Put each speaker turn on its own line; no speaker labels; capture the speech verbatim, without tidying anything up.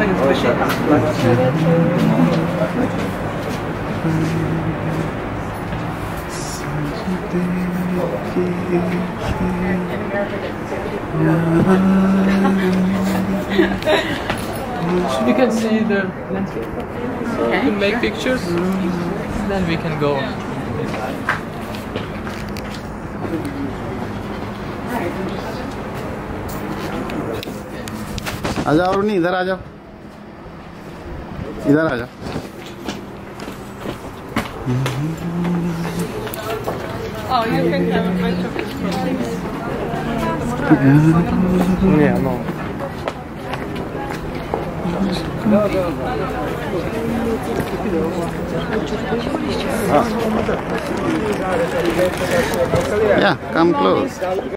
You can see the landscape. Okay. You can make pictures, then we can go.
आ जाओ नहीं, इधर आ जाओ, इधर आ जाओ।
Oh, you can have a bunch of pictures.
Yeah, no.
Yeah, come close.